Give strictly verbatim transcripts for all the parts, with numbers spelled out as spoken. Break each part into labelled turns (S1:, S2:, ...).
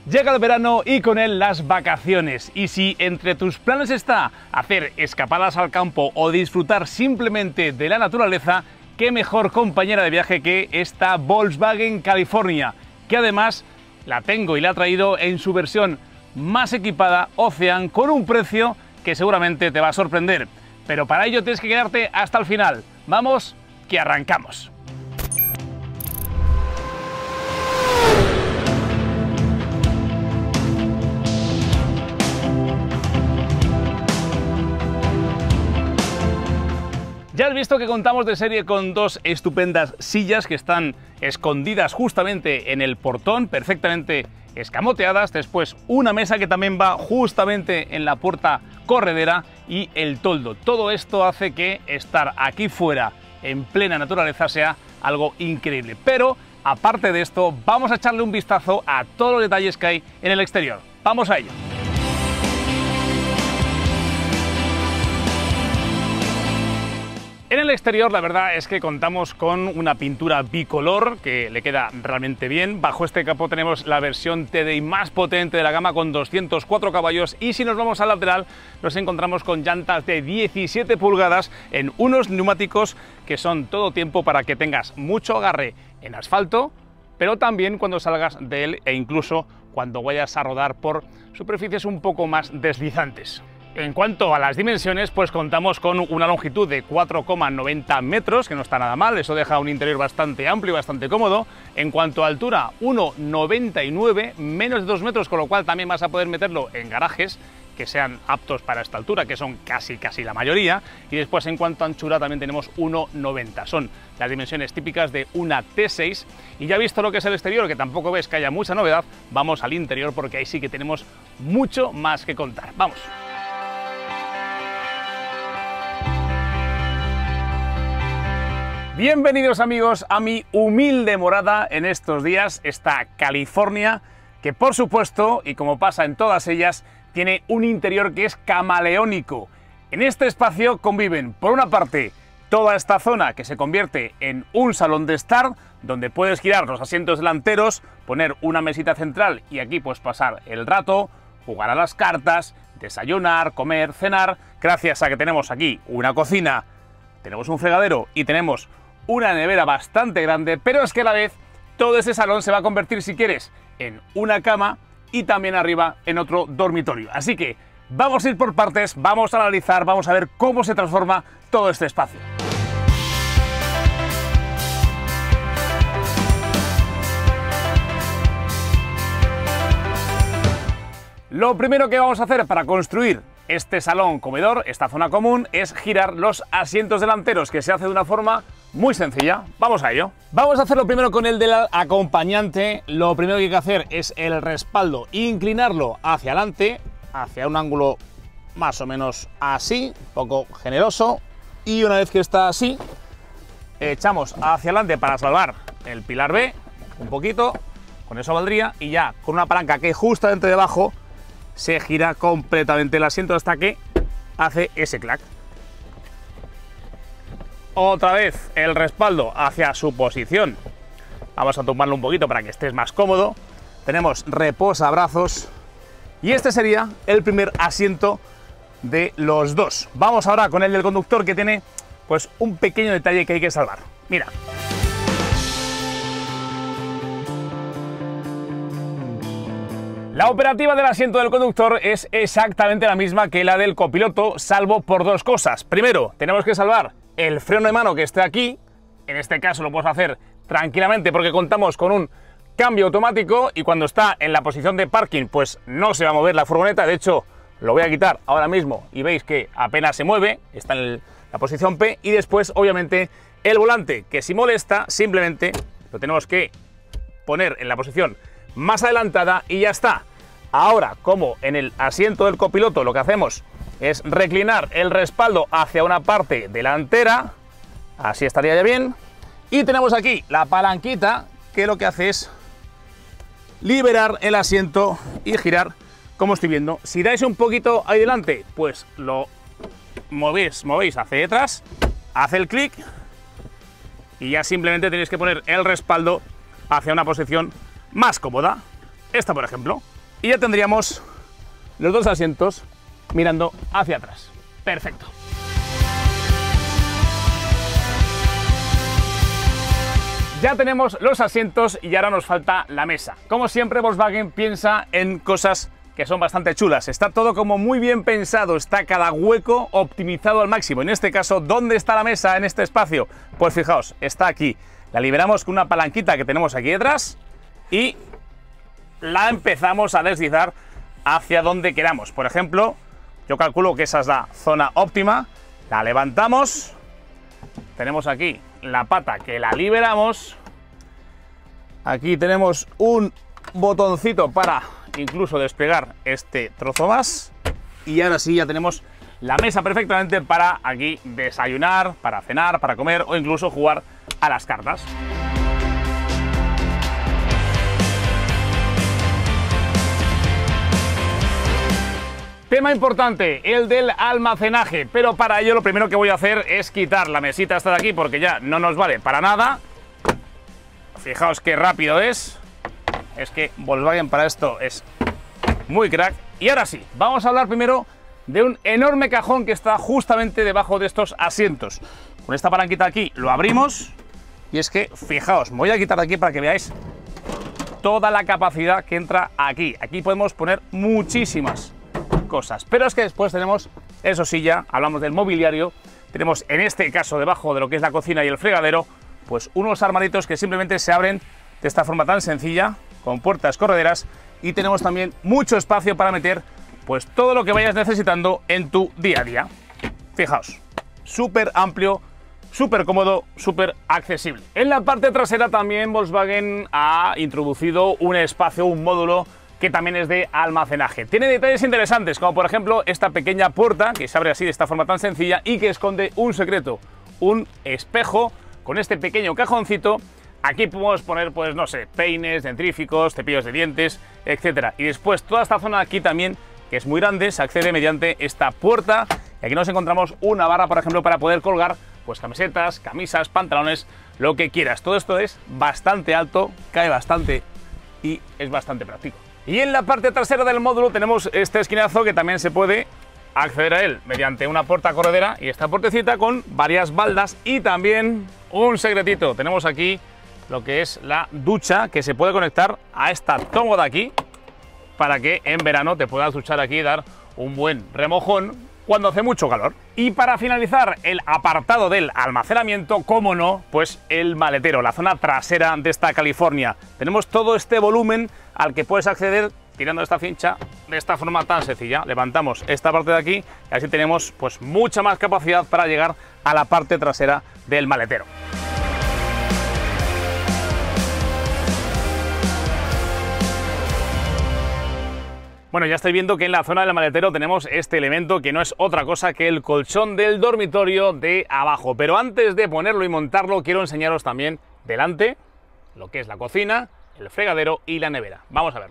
S1: Llega el verano y con él las vacaciones, y si entre tus planes está hacer escapadas al campo o disfrutar simplemente de la naturaleza, qué mejor compañera de viaje que esta Volkswagen California, que además la tengo y la he traído en su versión más equipada, Ocean, con un precio que seguramente te va a sorprender. Pero para ello tienes que quedarte hasta el final. Vamos, que arrancamos. Ya has visto que contamos de serie con dos estupendas sillas que están escondidas justamente en el portón, perfectamente escamoteadas. Después una mesa que también va justamente en la puerta corredera y el toldo. Todo esto hace que estar aquí fuera en plena naturaleza sea algo increíble. Pero aparte de esto, vamos a echarle un vistazo a todos los detalles que hay en el exterior. Vamos a ello. En el exterior la verdad es que contamos con una pintura bicolor que le queda realmente bien. Bajo este capó tenemos la versión T D I más potente de la gama con doscientos cuatro caballos, y si nos vamos al lateral nos encontramos con llantas de diecisiete pulgadas en unos neumáticos que son todo tiempo para que tengas mucho agarre en asfalto, pero también cuando salgas de él e incluso cuando vayas a rodar por superficies un poco más deslizantes. En cuanto a las dimensiones, pues contamos con una longitud de cuatro coma noventa metros, que no está nada mal, eso deja un interior bastante amplio y bastante cómodo. En cuanto a altura, uno coma noventa y nueve, menos de dos metros, con lo cual también vas a poder meterlo en garajes que sean aptos para esta altura, que son casi casi la mayoría. Y después, en cuanto a anchura, también tenemos uno coma noventa, son las dimensiones típicas de una T seis. Y ya visto lo que es el exterior, que tampoco ves que haya mucha novedad, vamos al interior porque ahí sí que tenemos mucho más que contar. ¡Vamos! Bienvenidos amigos a mi humilde morada en estos días, esta California, que por supuesto, y como pasa en todas ellas, tiene un interior que es camaleónico. En este espacio conviven, por una parte, toda esta zona que se convierte en un salón de estar, donde puedes girar los asientos delanteros, poner una mesita central y aquí pues pasar el rato, jugar a las cartas, desayunar, comer, cenar, gracias a que tenemos aquí una cocina, tenemos un fregadero y tenemos una nevera bastante grande, pero es que a la vez todo ese salón se va a convertir, si quieres, en una cama y también arriba en otro dormitorio. Así que vamos a ir por partes, vamos a analizar, vamos a ver cómo se transforma todo este espacio. Lo primero que vamos a hacer para construir este salón comedor, esta zona común, es girar los asientos delanteros, que se hace de una forma muy sencilla. Vamos a ello. Vamos a hacerlo primero con el del acompañante. Lo primero que hay que hacer es el respaldo, inclinarlo hacia adelante, hacia un ángulo más o menos así, un poco generoso, y una vez que está así, echamos hacia adelante para salvar el pilar B, un poquito, con eso valdría, y ya con una palanca que justamente debajo se gira completamente el asiento hasta que hace ese clac. Otra vez el respaldo hacia su posición. Vamos a tumbarlo un poquito para que estés más cómodo. Tenemos reposabrazos y este sería el primer asiento de los dos. Vamos ahora con el del conductor, que tiene pues un pequeño detalle que hay que salvar. Mira. La operativa del asiento del conductor es exactamente la misma que la del copiloto, salvo por dos cosas. Primero, tenemos que salvar el freno de mano que esté aquí. En este caso lo podemos hacer tranquilamente porque contamos con un cambio automático y cuando está en la posición de parking pues no se va a mover la furgoneta. De hecho, lo voy a quitar ahora mismo y veis que apenas se mueve, está en el, la posición P. Y después, obviamente, el volante, que si molesta, simplemente lo tenemos que poner en la posición más adelantada y ya está. Ahora, como en el asiento del copiloto lo que hacemos es reclinar el respaldo hacia una parte delantera, así estaría ya bien, y tenemos aquí la palanquita que lo que hace es liberar el asiento y girar como estoy viendo. Si dais un poquito ahí delante, pues lo movéis, movéis hacia detrás, hace el clic y ya simplemente tenéis que poner el respaldo hacia una posición más cómoda. Esta, por ejemplo. y ya tendríamos los dos asientos mirando hacia atrás. Perfecto. Ya tenemos los asientos y ahora nos falta la mesa. Como siempre, Volkswagen piensa en cosas que son bastante chulas. Está todo como muy bien pensado, está cada hueco optimizado al máximo. En este caso, ¿dónde está la mesa en este espacio? Pues fijaos, está aquí. La liberamos con una palanquita que tenemos aquí detrás y la empezamos a deslizar hacia donde queramos. Por ejemplo, yo calculo que esa es la zona óptima. La levantamos. Tenemos aquí la pata que la liberamos. Aquí tenemos un botoncito para incluso desplegar este trozo más. Y ahora sí ya tenemos la mesa perfectamente para aquí desayunar, para cenar, para comer o incluso jugar a las cartas. Tema importante, el del almacenaje, pero para ello lo primero que voy a hacer es quitar la mesita esta de aquí porque ya no nos vale para nada. Fijaos qué rápido es, es que Volkswagen para esto es muy crack. Y ahora sí, vamos a hablar primero de un enorme cajón que está justamente debajo de estos asientos. Con esta palanquita aquí lo abrimos y es que, fijaos, me voy a quitar de aquí para que veáis toda la capacidad que entra aquí. Aquí podemos poner muchísimas cosas, pero es que después tenemos, eso sí, ya hablamos del mobiliario, tenemos en este caso debajo de lo que es la cocina y el fregadero, pues unos armaritos que simplemente se abren de esta forma tan sencilla, con puertas correderas, y tenemos también mucho espacio para meter pues todo lo que vayas necesitando en tu día a día. Fijaos, súper amplio, súper cómodo, súper accesible. En la parte trasera también Volkswagen ha introducido un espacio, un módulo que también es de almacenaje. Tiene detalles interesantes, como por ejemplo esta pequeña puerta que se abre así de esta forma tan sencilla y que esconde un secreto, un espejo con este pequeño cajoncito. Aquí podemos poner, pues no sé, peines, dentríficos, cepillos de dientes, etcétera. Y después toda esta zona de aquí también, que es muy grande, se accede mediante esta puerta. Y aquí nos encontramos una barra, por ejemplo, para poder colgar pues camisetas, camisas, pantalones, lo que quieras. Todo esto es bastante alto, cae bastante y es bastante práctico. Y en la parte trasera del módulo tenemos este esquinazo que también se puede acceder a él mediante una puerta corredera y esta puertecita con varias baldas y también un secretito. Tenemos aquí lo que es la ducha que se puede conectar a esta toma de aquí para que en verano te puedas duchar aquí y dar un buen remojón cuando hace mucho calor. Y para finalizar el apartado del almacenamiento, cómo no, pues el maletero, la zona trasera de esta California. Tenemos todo este volumen al que puedes acceder tirando esta cincha de esta forma tan sencilla. Levantamos esta parte de aquí y así tenemos pues mucha más capacidad para llegar a la parte trasera del maletero. Bueno, ya estáis viendo que en la zona del maletero tenemos este elemento que no es otra cosa que el colchón del dormitorio de abajo. Pero antes de ponerlo y montarlo, quiero enseñaros también delante lo que es la cocina, el fregadero y la nevera. Vamos a verlo.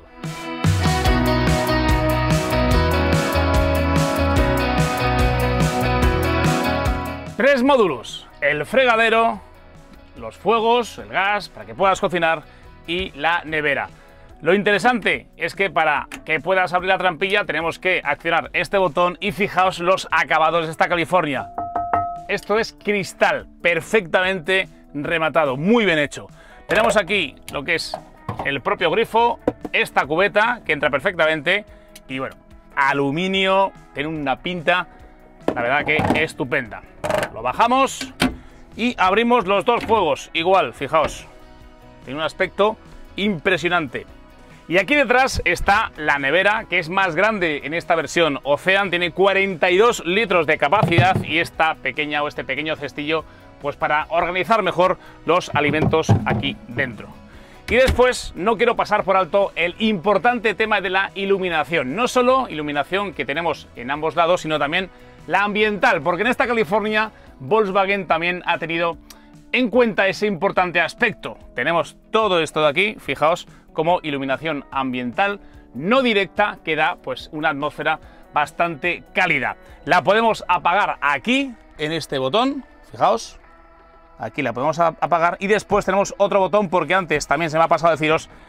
S1: Tres módulos: el fregadero, los fuegos, el gas para que puedas cocinar y la nevera. Lo interesante es que para que puedas abrir la trampilla tenemos que accionar este botón y fijaos los acabados de esta California. Esto es cristal, perfectamente rematado, muy bien hecho. Tenemos aquí lo que es el propio grifo, esta cubeta que entra perfectamente y bueno, aluminio, tiene una pinta, la verdad que estupenda. Lo bajamos y abrimos los dos fuegos, igual, fijaos, tiene un aspecto impresionante. Y aquí detrás está la nevera, que es más grande en esta versión Ocean, tiene cuarenta y dos litros de capacidad y esta pequeña o este pequeño cestillo pues para organizar mejor los alimentos aquí dentro. Y después no quiero pasar por alto el importante tema de la iluminación, no solo iluminación que tenemos en ambos lados, sino también la ambiental, porque en esta California Volkswagen también ha tenido en cuenta ese importante aspecto. Tenemos todo esto de aquí, fijaos, como iluminación ambiental no directa que da pues una atmósfera bastante cálida. La podemos apagar aquí en este botón, fijaos, aquí la podemos apagar y después tenemos otro botón porque antes también se me ha pasado deciros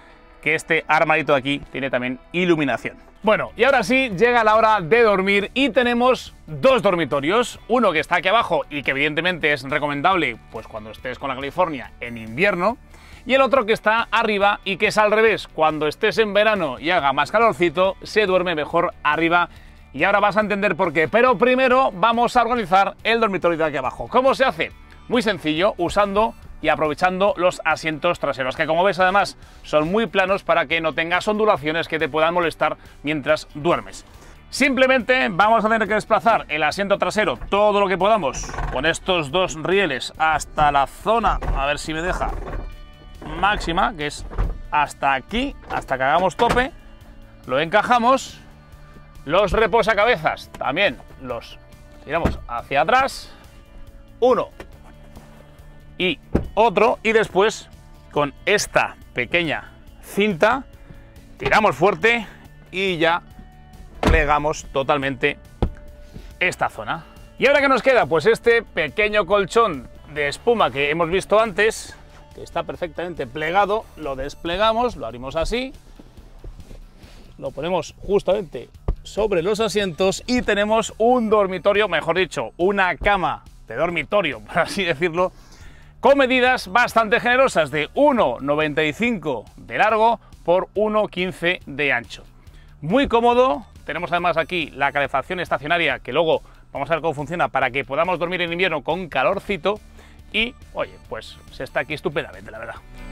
S1: que este armadito de aquí tiene también iluminación. Bueno, y ahora sí, llega la hora de dormir y tenemos dos dormitorios. Uno que está aquí abajo y que evidentemente es recomendable pues cuando estés con la California en invierno. Y el otro que está arriba y que es al revés. Cuando estés en verano y haga más calorcito, se duerme mejor arriba. Y ahora vas a entender por qué. Pero primero vamos a organizar el dormitorio de aquí abajo. ¿Cómo se hace? Muy sencillo, usando y aprovechando los asientos traseros, que como ves además son muy planos para que no tengas ondulaciones que te puedan molestar mientras duermes. Simplemente vamos a tener que desplazar el asiento trasero todo lo que podamos con estos dos rieles hasta la zona, a ver si me deja, máxima, que es hasta aquí, hasta que hagamos tope, lo encajamos. Los reposacabezas también los tiramos hacia atrás, uno y otro, y después con esta pequeña cinta tiramos fuerte y ya plegamos totalmente esta zona. Y ahora ¿qué nos queda? Pues este pequeño colchón de espuma que hemos visto antes, que está perfectamente plegado, lo desplegamos, lo abrimos así, lo ponemos justamente sobre los asientos y tenemos un dormitorio, mejor dicho, una cama de dormitorio, por así decirlo, con medidas bastante generosas de uno noventa y cinco de largo por uno quince de ancho. Muy cómodo. Tenemos además aquí la calefacción estacionaria, que luego vamos a ver cómo funciona para que podamos dormir en invierno con calorcito. Y, oye, pues se está aquí estupendamente, la verdad.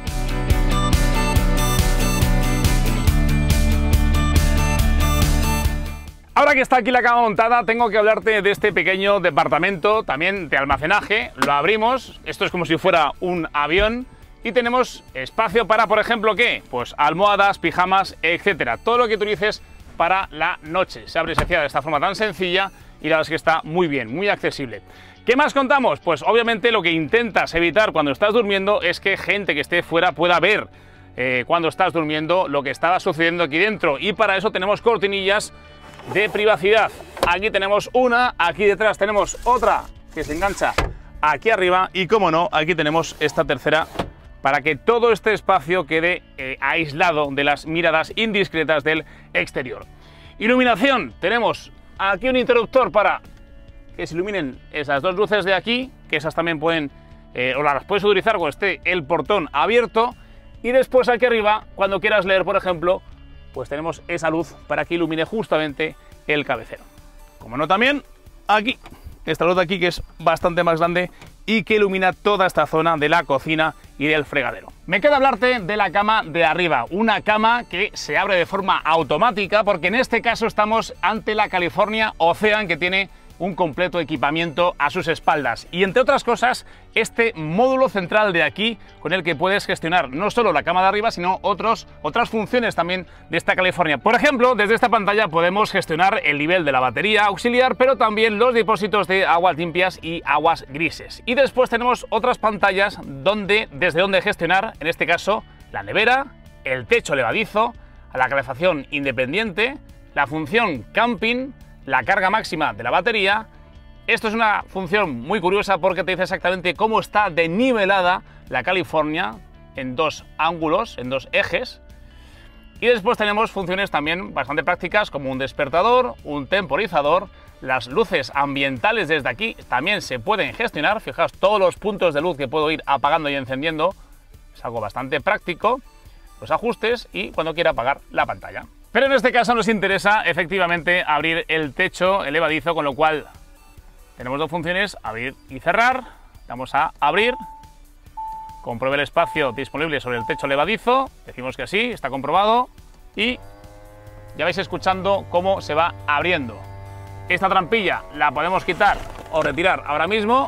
S1: Ahora que está aquí la cama montada, tengo que hablarte de este pequeño departamento, también de almacenaje. Lo abrimos, esto es como si fuera un avión, y tenemos espacio para, por ejemplo, ¿qué? Pues almohadas, pijamas, etcétera. Todo lo que utilices para la noche. Se abre y se cierra de esta forma tan sencilla y la verdad es que está muy bien, muy accesible. ¿Qué más contamos? Pues obviamente lo que intentas evitar cuando estás durmiendo es que gente que esté fuera pueda ver eh, cuando estás durmiendo lo que estaba sucediendo aquí dentro, y para eso tenemos cortinillas de privacidad. Aquí tenemos una, aquí detrás tenemos otra que se engancha aquí arriba, y como no, aquí tenemos esta tercera para que todo este espacio quede eh, aislado de las miradas indiscretas del exterior. Iluminación, tenemos aquí un interruptor para que se iluminen esas dos luces de aquí, que esas también pueden, eh, o las puedes utilizar cuando esté el portón abierto, y después aquí arriba, cuando quieras leer, por ejemplo, pues tenemos esa luz para que ilumine justamente el cabecero. Como no, también aquí, esta luz de aquí que es bastante más grande y que ilumina toda esta zona de la cocina y del fregadero. Me queda hablarte de la cama de arriba, una cama que se abre de forma automática, porque en este caso estamos ante la California Ocean, que tiene un completo equipamiento a sus espaldas, y entre otras cosas este módulo central de aquí con el que puedes gestionar no solo la cama de arriba, sino otros, otras funciones también de esta California. Por ejemplo, desde esta pantalla podemos gestionar el nivel de la batería auxiliar, pero también los depósitos de aguas limpias y aguas grises. Y después tenemos otras pantallas donde, desde donde gestionar, en este caso, la nevera, el techo levadizo, la calefacción independiente, la función camping, la carga máxima de la batería. Esto es una función muy curiosa porque te dice exactamente cómo está denivelada la California en dos ángulos, en dos ejes. Y después tenemos funciones también bastante prácticas como un despertador, un temporizador. Las luces ambientales desde aquí también se pueden gestionar. Fijaos todos los puntos de luz que puedo ir apagando y encendiendo. Es algo bastante práctico. Los ajustes y cuando quiera apagar la pantalla. Pero en este caso nos interesa efectivamente abrir el techo elevadizo, con lo cual tenemos dos funciones, abrir y cerrar. Vamos a abrir, compruebe el espacio disponible sobre el techo elevadizo, decimos que sí, está comprobado, y ya vais escuchando cómo se va abriendo. Esta trampilla la podemos quitar o retirar ahora mismo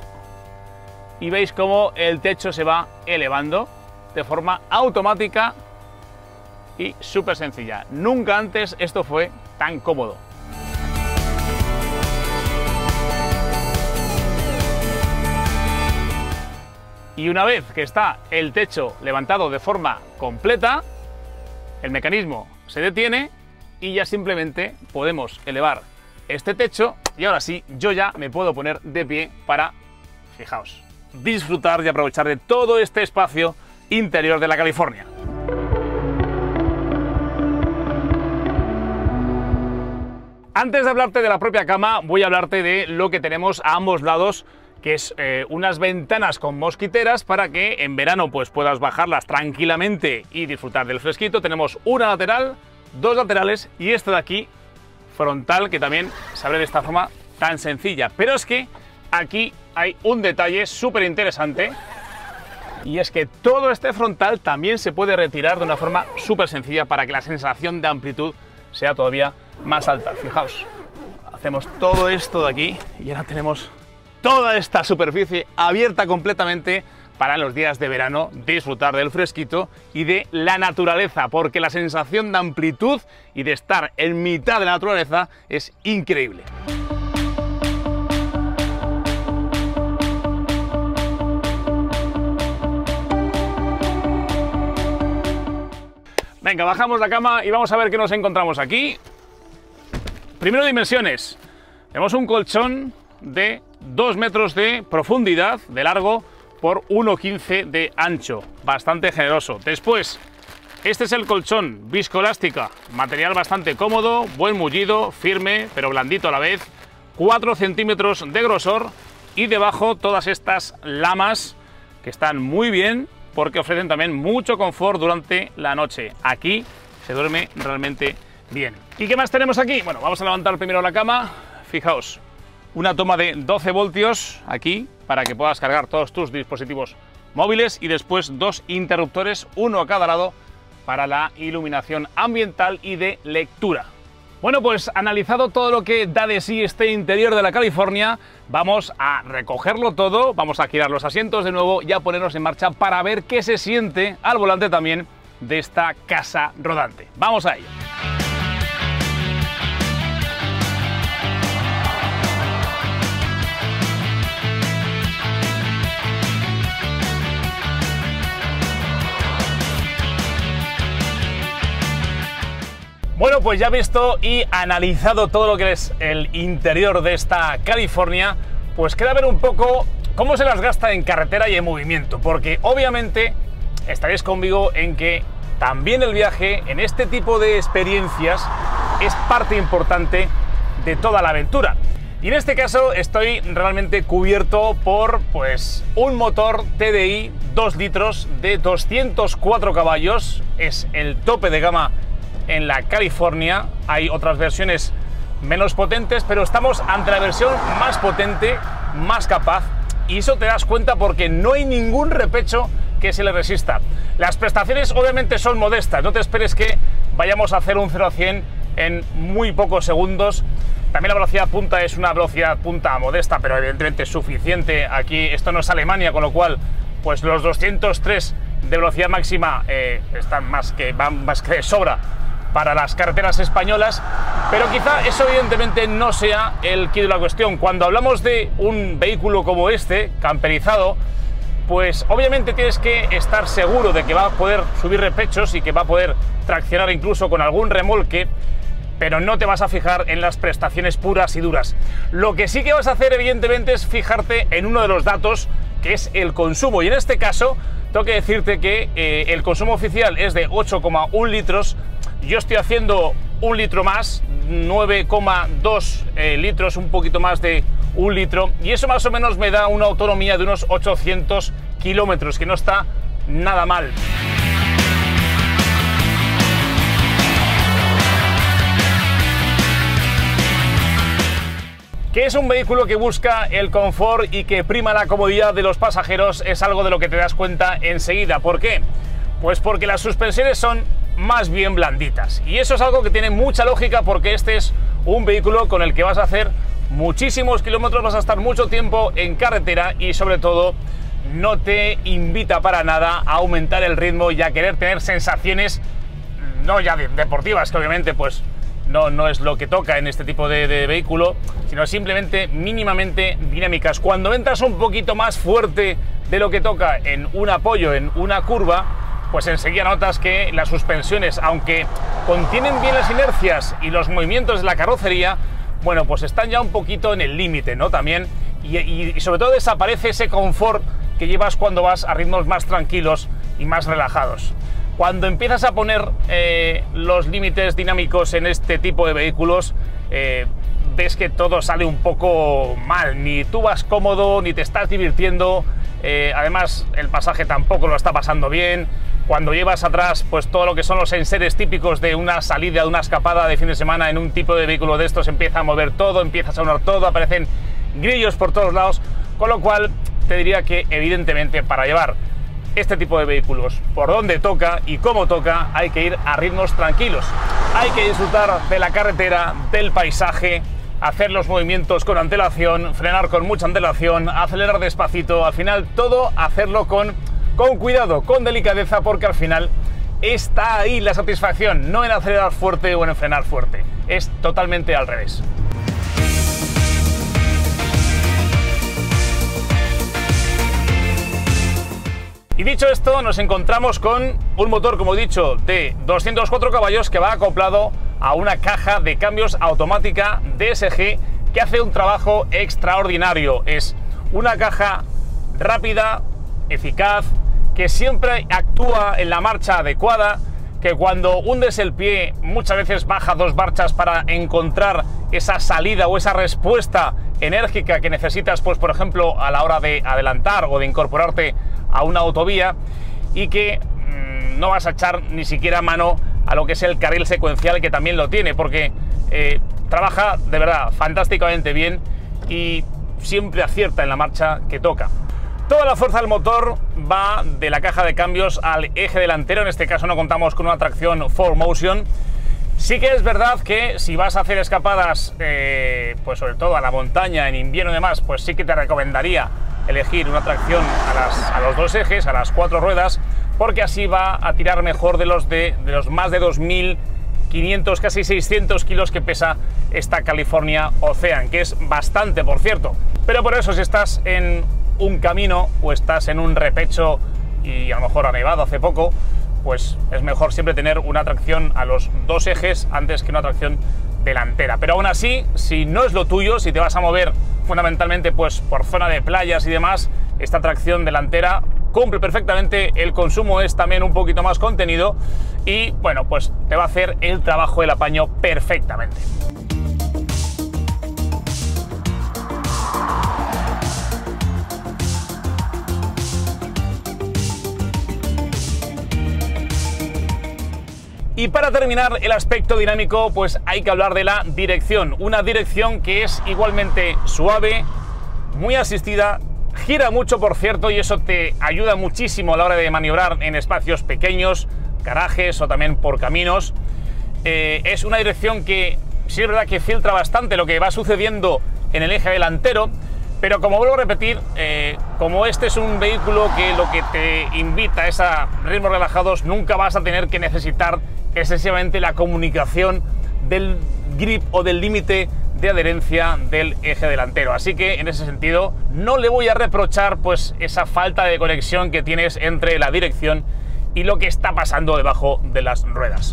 S1: y veis cómo el techo se va elevando de forma automática y súper sencilla. Nunca antes esto fue tan cómodo. Y una vez que está el techo levantado de forma completa, el mecanismo se detiene y ya simplemente podemos elevar este techo, y ahora sí, yo ya me puedo poner de pie para, fijaos, disfrutar y aprovechar de todo este espacio interior de la California. Antes de hablarte de la propia cama, voy a hablarte de lo que tenemos a ambos lados, que es eh, unas ventanas con mosquiteras para que en verano pues puedas bajarlas tranquilamente y disfrutar del fresquito. Tenemos una lateral, dos laterales y esta de aquí frontal, que también se abre de esta forma tan sencilla. Pero es que aquí hay un detalle súper interesante, y es que todo este frontal también se puede retirar de una forma súper sencilla para que la sensación de amplitud sea todavía más alta. Fijaos, hacemos todo esto de aquí y ahora tenemos toda esta superficie abierta completamente para en los días de verano disfrutar del fresquito y de la naturaleza, porque la sensación de amplitud y de estar en mitad de la naturaleza es increíble. Venga, bajamos la cama y vamos a ver qué nos encontramos aquí. Primero, dimensiones. Tenemos un colchón de dos metros de profundidad, de largo, por uno quince de ancho. Bastante generoso. Después, este es el colchón viscoelástica. Material bastante cómodo, buen mullido, firme, pero blandito a la vez. cuatro centímetros de grosor. Y debajo todas estas lamas que están muy bien, porque ofrecen también mucho confort durante la noche. Aquí se duerme realmente bien. ¿Y qué más tenemos aquí? Bueno, vamos a levantar primero la cama. Fijaos, una toma de doce voltios aquí para que puedas cargar todos tus dispositivos móviles y después dos interruptores, uno a cada lado, para la iluminación ambiental y de lectura. Bueno, pues analizado todo lo que da de sí este interior de la California, vamos a recogerlo todo, vamos a girar los asientos de nuevo y a ponernos en marcha para ver qué se siente al volante también de esta casa rodante. ¡Vamos a ello! Bueno, pues ya visto y analizado todo lo que es el interior de esta California, pues queda ver un poco cómo se las gasta en carretera y en movimiento, porque obviamente estaréis conmigo en que también el viaje en este tipo de experiencias es parte importante de toda la aventura. Y en este caso estoy realmente cubierto por pues un motor T D I dos litros de doscientos cuatro caballos, es el tope de gama en la California. Hay otras versiones menos potentes, pero estamos ante la versión más potente, más capaz, y eso te das cuenta porque no hay ningún repecho que se le resista. Las prestaciones obviamente son modestas, no te esperes que vayamos a hacer un cero a cien en muy pocos segundos. También la velocidad punta es una velocidad punta modesta, pero evidentemente suficiente. Aquí esto no es Alemania, con lo cual pues los doscientos tres de velocidad máxima eh, están más que, van más que de sobra para las carreteras españolas, pero quizá eso evidentemente no sea el quid de la cuestión. Cuando hablamos de un vehículo como este, camperizado, pues obviamente tienes que estar seguro de que va a poder subir repechos y que va a poder traccionar incluso con algún remolque, pero no te vas a fijar en las prestaciones puras y duras. Lo que sí que vas a hacer evidentemente es fijarte en uno de los datos, que es el consumo, y en este caso tengo que decirte que eh, el consumo oficial es de ocho coma uno litros. Yo estoy haciendo un litro más, nueve coma dos eh, litros, un poquito más de un litro, y eso más o menos me da una autonomía de unos ochocientos kilómetros, que no está nada mal. Que es un vehículo que busca el confort y que prima la comodidad de los pasajeros es algo de lo que te das cuenta enseguida. ¿Por qué? Pues porque las suspensiones son más bien blanditas, y eso es algo que tiene mucha lógica, porque este es un vehículo con el que vas a hacer muchísimos kilómetros, vas a estar mucho tiempo en carretera y sobre todo no te invita para nada a aumentar el ritmo y a querer tener sensaciones no ya deportivas, que obviamente pues no, no es lo que toca en este tipo de, de vehículo, sino simplemente mínimamente dinámicas. Cuando entras un poquito más fuerte de lo que toca en un apoyo, en una curva, pues enseguida notas que las suspensiones, aunque contienen bien las inercias y los movimientos de la carrocería, bueno, pues están ya un poquito en el límite, ¿no? También, y, y, y sobre todo desaparece ese confort que llevas cuando vas a ritmos más tranquilos y más relajados. Cuando empiezas a poner eh, los límites dinámicos en este tipo de vehículos, eh, ves que todo sale un poco mal, ni tú vas cómodo, ni te estás divirtiendo, eh, además el pasaje tampoco lo está pasando bien. Cuando llevas atrás pues todo lo que son los enseres típicos de una salida, de una escapada de fin de semana en un tipo de vehículo de estos, empieza a mover todo, empieza a sonar todo, aparecen grillos por todos lados, con lo cual te diría que evidentemente para llevar este tipo de vehículos por donde toca y como toca hay que ir a ritmos tranquilos, hay que disfrutar de la carretera, del paisaje, hacer los movimientos con antelación, frenar con mucha antelación, acelerar despacito, al final todo hacerlo con, con cuidado, con delicadeza, porque al final está ahí la satisfacción, no en acelerar fuerte o en frenar fuerte, es totalmente al revés. Y dicho esto, nos encontramos con un motor, como he dicho, de doscientos cuatro caballos que va acoplado a una caja de cambios automática D S G que hace un trabajo extraordinario. Es una caja rápida, eficaz, que siempre actúa en la marcha adecuada, que cuando hundes el pie muchas veces baja dos marchas para encontrar esa salida o esa respuesta enérgica que necesitas, pues por ejemplo a la hora de adelantar o de incorporarte a una autovía, y que mmm, no vas a echar ni siquiera mano a lo que es el carril secuencial, que también lo tiene, porque eh, trabaja de verdad fantásticamente bien y siempre acierta en la marcha que toca. Toda la fuerza del motor va de la caja de cambios al eje delantero. En este caso no contamos con una tracción four motion. Sí que es verdad que si vas a hacer escapadas, eh, pues sobre todo a la montaña, en invierno y demás, pues sí que te recomendaría elegir una tracción a, las, a los dos ejes, a las cuatro ruedas, porque así va a tirar mejor de los, de, de los más de dos mil quinientos, casi seiscientos kilos que pesa esta California Ocean, que es bastante, por cierto. Pero por eso, si estás en un camino o estás en un repecho y a lo mejor ha nevado hace poco, pues es mejor siempre tener una tracción a los dos ejes antes que una tracción delantera. Pero aún así, si no es lo tuyo, si te vas a mover fundamentalmente pues por zona de playas y demás, esta tracción delantera cumple perfectamente. El consumo es también un poquito más contenido y bueno, pues te va a hacer el trabajo del apaño perfectamente. Y para terminar el aspecto dinámico, pues hay que hablar de la dirección. Una dirección que es igualmente suave, muy asistida, gira mucho, por cierto, y eso te ayuda muchísimo a la hora de maniobrar en espacios pequeños, garajes o también por caminos. Eh, es una dirección que sí es verdad que filtra bastante lo que va sucediendo en el eje delantero, pero como vuelvo a repetir, eh, como este es un vehículo que lo que te invita es a ritmos relajados, nunca vas a tener que necesitar excesivamente la comunicación del grip o del límite de adherencia del eje delantero. Así que en ese sentido no le voy a reprochar pues esa falta de conexión que tienes entre la dirección y lo que está pasando debajo de las ruedas.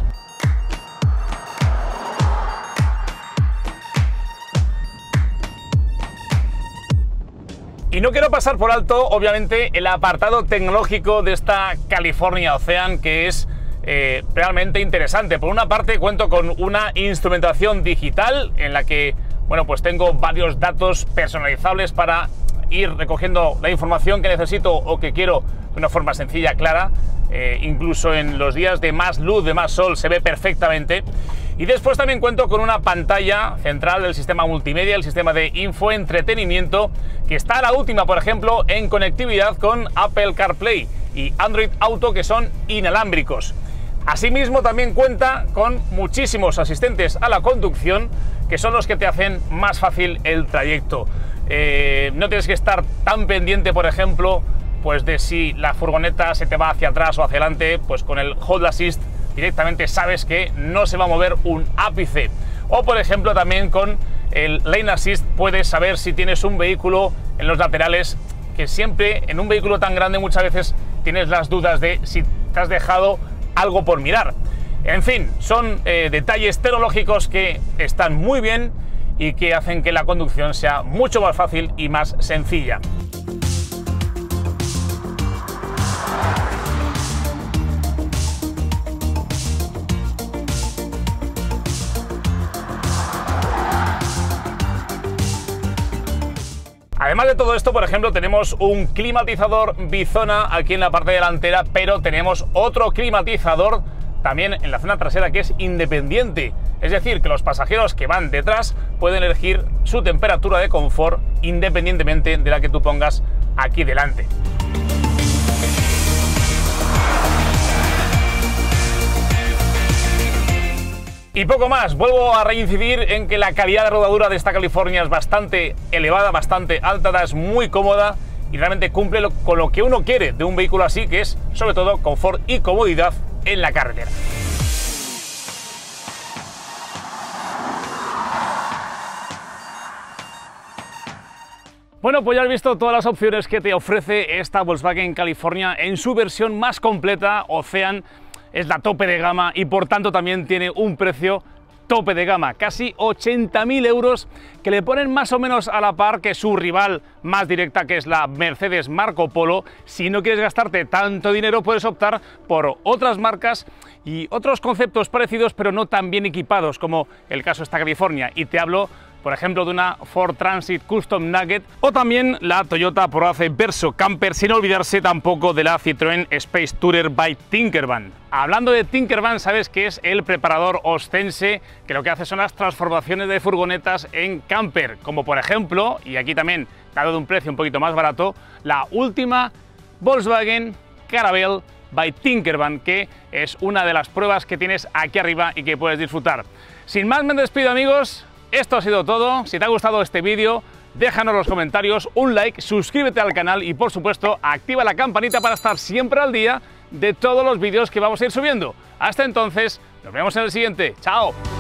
S1: Y no quiero pasar por alto, obviamente, el apartado tecnológico de esta California Ocean, que es eh, realmente interesante. Por una parte, cuento con una instrumentación digital en la que, bueno, pues tengo varios datos personalizables para ir recogiendo la información que necesito o que quiero de una forma sencilla, clara. Eh, incluso en los días de más luz, de más sol, se ve perfectamente. Y después también cuento con una pantalla central del sistema multimedia, el sistema de infoentretenimiento, que está a la última, por ejemplo, en conectividad con Apple CarPlay y Android Auto, que son inalámbricos. Asimismo, también cuenta con muchísimos asistentes a la conducción, que son los que te hacen más fácil el trayecto. Eh, no tienes que estar tan pendiente, por ejemplo, pues de si la furgoneta se te va hacia atrás o hacia adelante, pues con el Hold Assist directamente sabes que no se va a mover un ápice. O por ejemplo también con el Lane Assist puedes saber si tienes un vehículo en los laterales, que siempre en un vehículo tan grande muchas veces tienes las dudas de si te has dejado algo por mirar. En fin, son eh, detalles tecnológicos que están muy bien y que hacen que la conducción sea mucho más fácil y más sencilla. Además de todo esto, por ejemplo, tenemos un climatizador bizona aquí en la parte delantera, pero tenemos otro climatizador también en la zona trasera que es independiente. Es decir, que los pasajeros que van detrás pueden elegir su temperatura de confort independientemente de la que tú pongas aquí delante. Y poco más, vuelvo a reincidir en que la calidad de rodadura de esta California es bastante elevada, bastante alta, es muy cómoda y realmente cumple lo, con lo que uno quiere de un vehículo así, que es sobre todo confort y comodidad en la carretera. Bueno, pues ya has visto todas las opciones que te ofrece esta Volkswagen California en su versión más completa. Ocean es la tope de gama y por tanto también tiene un precio tope de gama, casi ochenta mil euros, que le ponen más o menos a la par que su rival más directa, que es la Mercedes Marco Polo. Si no quieres gastarte tanto dinero, puedes optar por otras marcas y otros conceptos parecidos, pero no tan bien equipados como el caso de esta California. Y te hablo, por ejemplo, de una Ford Transit Custom Nugget o también la Toyota Proace Verso Camper, sin olvidarse tampoco de la Citroën Space Tourer by Tinkervan. Hablando de Tinkervan, sabes que es el preparador ostense que lo que hace son las transformaciones de furgonetas en camper, como por ejemplo, y aquí también dado de un precio un poquito más barato, la última Volkswagen Caravelle by Tinkervan, que es una de las pruebas que tienes aquí arriba y que puedes disfrutar. Sin más, me despido, amigos. Esto ha sido todo. Si te ha gustado este vídeo, déjanos en los comentarios un like, suscríbete al canal y por supuesto activa la campanita para estar siempre al día de todos los vídeos que vamos a ir subiendo. Hasta entonces, nos vemos en el siguiente. ¡Chao!